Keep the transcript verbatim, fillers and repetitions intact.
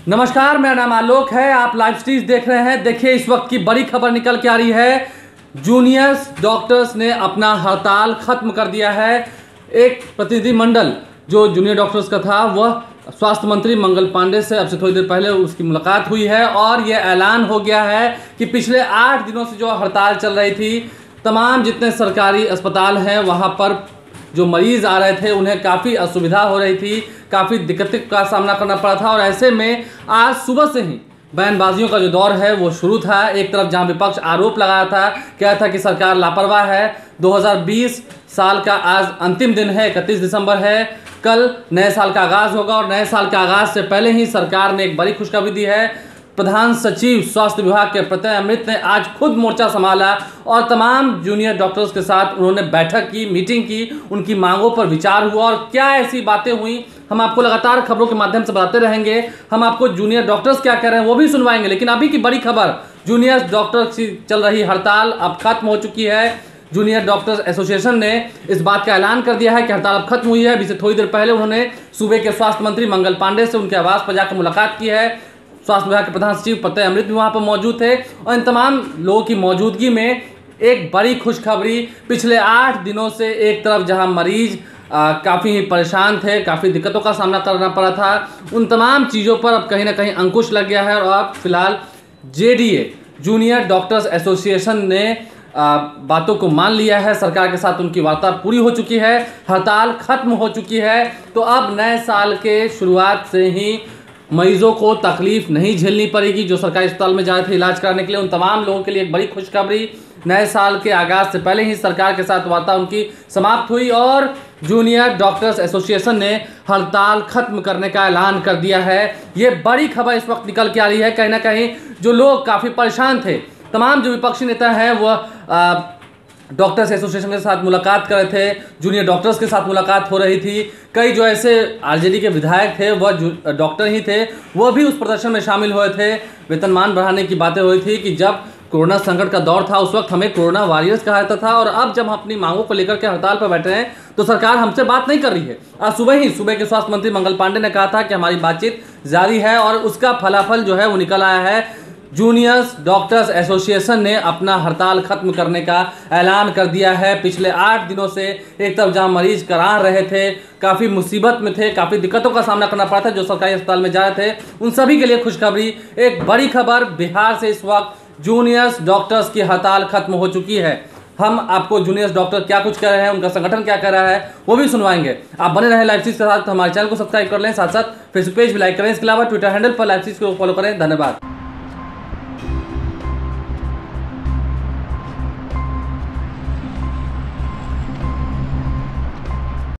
नमस्कार, मेरा नाम आलोक है। आप लाइव स्ट्रीज देख रहे हैं। देखिए, इस वक्त की बड़ी खबर निकल के आ रही है। जूनियर्स डॉक्टर्स ने अपना हड़ताल खत्म कर दिया है। एक प्रतिनिधिमंडल जो जूनियर डॉक्टर्स का था वह स्वास्थ्य मंत्री मंगल पांडे से अब से थोड़ी देर पहले उसकी मुलाकात हुई है और यह ऐलान हो गया है कि पिछले आठ दिनों से जो हड़ताल चल रही थी, तमाम जितने सरकारी अस्पताल हैं वहाँ पर जो मरीज़ आ रहे थे उन्हें काफ़ी असुविधा हो रही थी, काफ़ी दिक्कतों का सामना करना पड़ा था। और ऐसे में आज सुबह से ही बयानबाजियों का जो दौर है वो शुरू था। एक तरफ जहां विपक्ष आरोप लगाया था, कहा था कि सरकार लापरवाह है। दो हज़ार बीस साल का आज अंतिम दिन है, इकतीस दिसंबर है। कल नए साल का आगाज़ होगा और नए साल के आगाज़ से पहले ही सरकार ने एक बड़ी खुशखबरी दी है। प्रधान सचिव स्वास्थ्य विभाग के प्रत्यय अमृत ने आज खुद मोर्चा संभाला और तमाम जूनियर डॉक्टर्स के साथ उन्होंने बैठक की, मीटिंग की, उनकी मांगों पर विचार हुआ और क्या ऐसी बातें हुई हम आपको लगातार खबरों के माध्यम से बताते रहेंगे। हम आपको जूनियर डॉक्टर्स क्या कह रहे हैं वो भी सुनवाएंगे, लेकिन अभी की बड़ी खबर, जूनियर डॉक्टर्स की चल रही हड़ताल अब खत्म हो चुकी है। जूनियर डॉक्टर्स एसोसिएशन ने इस बात का ऐलान कर दिया है कि हड़ताल अब खत्म हुई है। अभी से थोड़ी देर पहले उन्होंने सूबे के स्वास्थ्य मंत्री मंगल पांडे से उनके आवास पर जाकर मुलाकात की है। स्वास्थ्य विभाग के प्रधान सचिव प्रत्यय अमृत भी वहाँ पर मौजूद थे और इन तमाम लोगों की मौजूदगी में एक बड़ी खुशखबरी। पिछले आठ दिनों से एक तरफ जहाँ मरीज काफ़ी परेशान थे, काफ़ी दिक्कतों का सामना करना पड़ा था, उन तमाम चीज़ों पर अब कहीं ना कहीं अंकुश लग गया है और अब फिलहाल J D A junior doctors association ने आ, बातों को मान लिया है। सरकार के साथ उनकी वार्ता पूरी हो चुकी है, हड़ताल खत्म हो चुकी है। तो अब नए साल के शुरुआत से ही मरीजों को तकलीफ नहीं झेलनी पड़ेगी। जो सरकारी अस्पताल में जा रहे थे इलाज कराने के लिए, उन तमाम लोगों के लिए एक बड़ी खुशखबरी। नए साल के आगाज़ से पहले ही सरकार के साथ वार्ता उनकी समाप्त हुई और जूनियर डॉक्टर्स एसोसिएशन ने हड़ताल खत्म करने का ऐलान कर दिया है। ये बड़ी खबर इस वक्त निकल के आ रही है। कहीं ना कहीं जो लोग काफ़ी परेशान थे, तमाम जो विपक्षी नेता हैं वह डॉक्टर्स एसोसिएशन के साथ मुलाकात कर रहे थे, जूनियर डॉक्टर्स के साथ मुलाकात हो रही थी। कई जो ऐसे आर जे डी के विधायक थे वह डॉक्टर ही थे, वह भी उस प्रदर्शन में शामिल हुए थे। वेतनमान बढ़ाने की बातें हुई थी कि जब कोरोना संकट का दौर था उस वक्त हमें कोरोना वॉरियर्स कहा जाता था और अब जब हम अपनी मांगों को लेकर के हड़ताल पर बैठे हैं तो सरकार हमसे बात नहीं कर रही है। आज सुबह ही सूबे के स्वास्थ्य मंत्री मंगल पांडे ने कहा था कि हमारी बातचीत जारी है और उसका फलाफल जो है वो निकल आया है। जूनियर्स डॉक्टर्स एसोसिएशन ने अपना हड़ताल खत्म करने का ऐलान कर दिया है। पिछले आठ दिनों से एक तरफ जहां मरीज करा रहे थे, काफ़ी मुसीबत में थे, काफ़ी दिक्कतों का सामना करना पड़ा था जो सरकारी अस्पताल में जा रहे थे, उन सभी के लिए खुशखबरी। एक बड़ी खबर, बिहार से इस वक्त जूनियर्स डॉक्टर्स की हड़ताल खत्म हो चुकी है। हम आपको जूनियर्स डॉक्टर क्या कुछ कह रहे हैं, उनका संगठन क्या कर रहा है वो भी सुनवाएंगे। आप बने रहें लाइव चीज के साथ, हमारे चैनल को सब्सक्राइब कर लें, साथ साथ फेसबुक पेज भी लाइक करें। इसके अलावा ट्विटर हैंडल पर लाइव चीज को फॉलो करें। धन्यवाद।